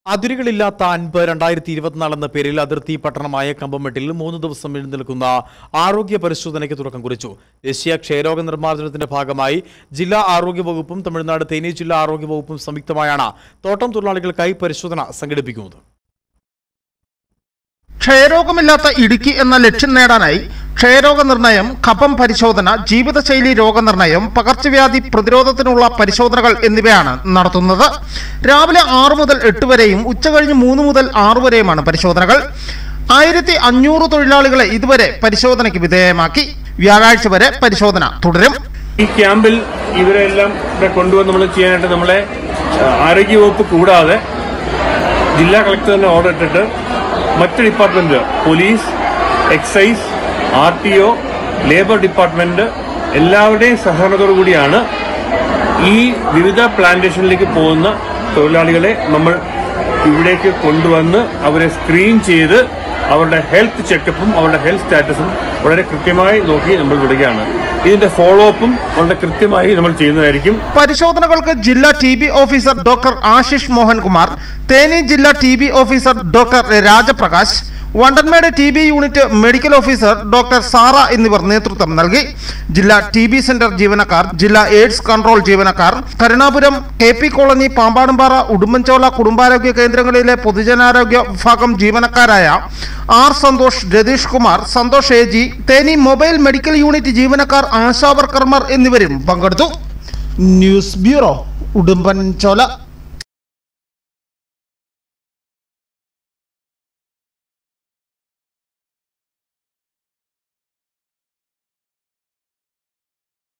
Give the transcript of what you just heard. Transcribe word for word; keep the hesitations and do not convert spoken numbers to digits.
അതിരുകളില്ലാത്ത അൻപ് രണ്ടായിരത്തി ഇരുപത്തിനാല് എന്ന പേരിൽ അതിർത്തി പട്ടണമായ കമ്പമെട്ടിൽ മൂന്ന് ദിവസം എഴുന്നേൽക്കുന്ന ആരോഗ്യ പരിശോധനയ്ക്ക് തുടക്കം കുറിച്ചു. ദേശീയ ക്ഷയരോഗ നിർമ്മാർജ്ജനത്തിന്റെ ഭാഗമായി ജില്ലാ ആരോഗ്യ വകുപ്പും തമിഴ്നാട് തേനി ജില്ലാ ആരോഗ്യ വകുപ്പും സംയുക്തമായാണ് തോട്ടം തൊഴിലാളികൾക്കായി പരിശോധന സംഘടിപ്പിക്കുന്നത്. ക്ഷയരോഗമില്ലാത്ത ഇടുക്കി എന്ന ലക്ഷ്യം നേടാനായി ക്ഷയരോഗ നിർണയം, കഫം പരിശോധന, ജീവിതശൈലി രോഗനിർണയം, പകർച്ചവ്യാധി പ്രതിരോധത്തിനുള്ള പരിശോധനകൾ എന്നിവയാണ് നടത്തുന്നത്. രാവിലെ ആറ് മുതൽ എട്ട് വരെയും ഉച്ചകഴിഞ്ഞ് മൂന്ന് മുതൽ ആറ് വരെയുമാണ് പരിശോധനകൾ. ആയിരത്തി അഞ്ഞൂറ് തൊഴിലാളികളെ ഇതുവരെ പരിശോധനയ്ക്ക് വിധേയമാക്കി. വ്യാഴാഴ്ച വരെ പരിശോധന തുടരും. ഈ ക്യാമ്പിൽ ഇവരെല്ലാം കൊണ്ടുവന്ന് നമ്മൾ ചെയ്യാനായിട്ട് നമ്മളെ ആരോഗ്യവകുപ്പ് കൂടാതെ ജില്ലാ കളക്ടർ തന്നെ ഓർഡർ ഇട്ടിട്ട് മറ്റ് department, police, excise, R T O, labour department എല്ലാവരുടെയും സഹകരണത്തോടു കൂടിയാണ് ഈ വിവിധ പ്ലാന്റേഷനിലേക്ക് പോകുന്ന തൊഴിലാളികളെ നമ്മൾ ഇവിടേക്ക് കൊണ്ടുവന്ന് അവരെ സ്ക്രീൻ ചെയ്ത് അവരുടെ ഹെൽത്ത് ചെക്കപ്പും അവരുടെ ഹെൽത്ത് സ്റ്റാറ്റസും വളരെ കൃത്യമായി നോക്കി നമ്മൾ വിടുകയാണ്. ഇതിന്റെ ഫോളോ അപ്പും വളരെ കൃത്യമായി നമ്മൾ ചെയ്യുന്നതായിരിക്കും. പരിശോധനകൾക്ക് ജില്ലാ T B officer doctor Ashish Mohankumar, Theni ജില്ലാ T B officer doctor Rajaprakash, Vandanmedu T B unit medical officer doctor Sara എന്നിവർ നേതൃത്വം നൽകി. ജില്ലാ ടി ബി സെന്റർ ജീവനക്കാർ, ജില്ലാ എയ്ഡ്സ് കൺട്രോൾ ജീവനക്കാർ, Karunapuram, K P colony, Pampadumpara, Udumbanchola കുടുംബാരോഗ്യ കേന്ദ്രങ്ങളിലെ പൊതുജനാരോഗ്യ വിഭാഗം ജീവനക്കാരായ R Santhosh, Ratheesh Kumar, Santhosh A G, Theni mobile medical unit ജീവനക്കാർ, ആശാവർക്കർമാർ എന്നിവരും പങ്കെടുത്തു. News bureau, Udumbanchola.